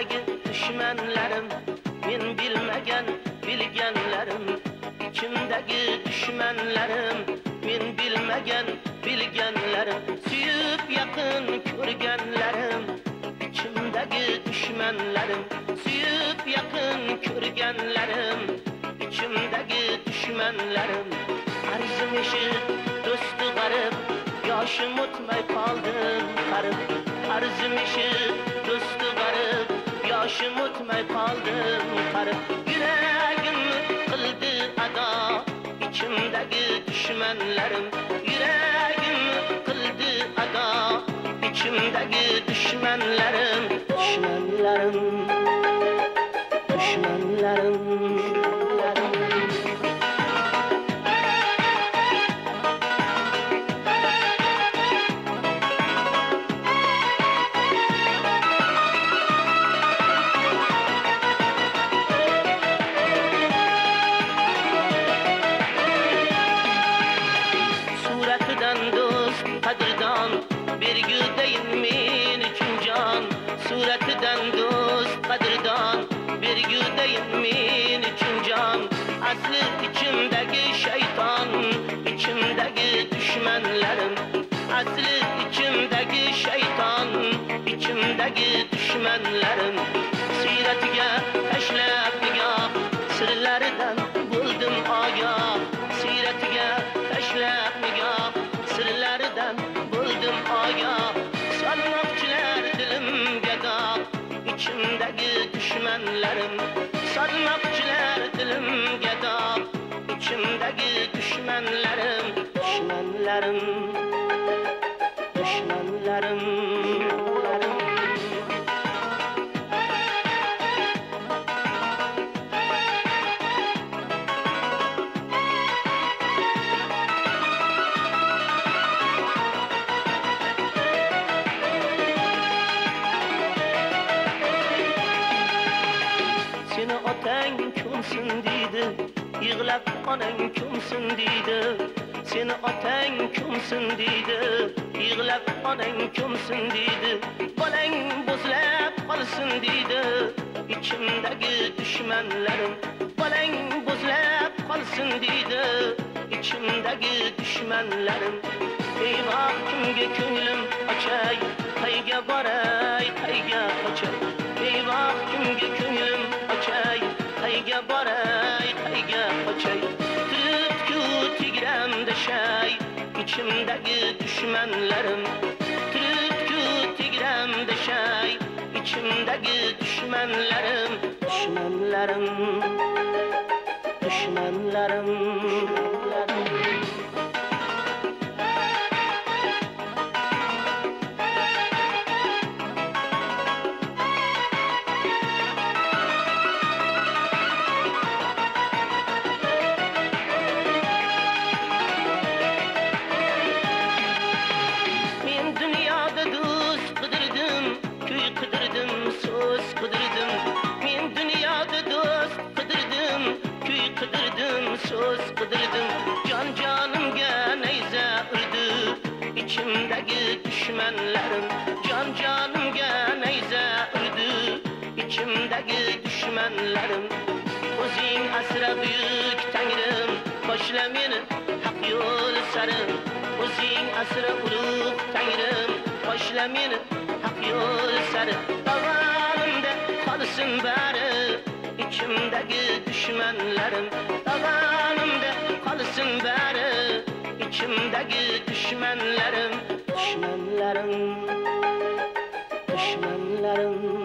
İçimdagi düşmanlarım, men bilmagan bilganlarim. İçimdagi düşmanlarım, men bilmagan bilganlarim. Suyup yaqin ko'rganlarim. İçimdagi düşmanlarım, suyup yaqin ko'rganlarim. İçimdagi düşmanlarım. Arzim eshit, do'sti g'arib, yoshim o'tmay qoldim qarib. Arzim eshit, do'sti g'arib, yoshim o'tmay qoldim qarib. Yuragim qildi ado, ichimdagi dushmanlarim. Yuragim qildi ado, ichimdagi dushmanlarim. Dushmanlarim, dushmanlarim. Bergudayin men uchun jon, suratidan do'st qadrdon. Bergudayin men uchun jon, asli ichimdagi shayton, ichimdagi dushmanlarim. Asli ichimdagi shayton, ichimdagi dushmanlarim. Siratiga tashlab nigoh, sirlaridan bo'ldim ogoh. Siratiga tashlab nigoh, sirlaridan bo'ldim ogoh. Solmoqchilar dilimga dog', ichimdagi dushmanlarim. Solmoqchilar dilimga dog', ichimdagi dushmanlarim. Dushmanlarim, dushmanlarim. Seni otang ko'msin deydi, yig'lab onang ko'msin deydi. Seni otang ko'msin deydi, yig'lab onang ko'msin deydi. Bolang bo'zlab qolsin deydi, ichimdagi dushmanlarim. Bolang bo'zlab qolsin deydi, ichimdagi dushmanlarim. Eyvoh, kimga ko'nglim ochay, qayga boray, qayga qochay. Eyvoh, kimga ko'nglim ochay, qayga boray, qayga qochay. Turibdi-ku tigramda shay, ichimdagi dushmanlarim. Turibdi-ku tigramda shay, ichimdagi dushmanlarim. Dushmanlarim, dushmanlarim. So'z qidirdim, jon jonimga nayza urdi, ichimdagi dushmanlarim. Jon jonimga nayza urdi, ichimdagi dushmanlarim. O'zing asra buyuk Tangrim, boshla meni haq yo'l sari. O'zing asra ulug' Tangrim, boshla meni haq yo'l sari. Davonimda qolsin bari, ichimdagi dushmanlarim. Davonimda qolsin bari, ichimdagi dushmanlarim. Dushmanlarim, dushmanlarim.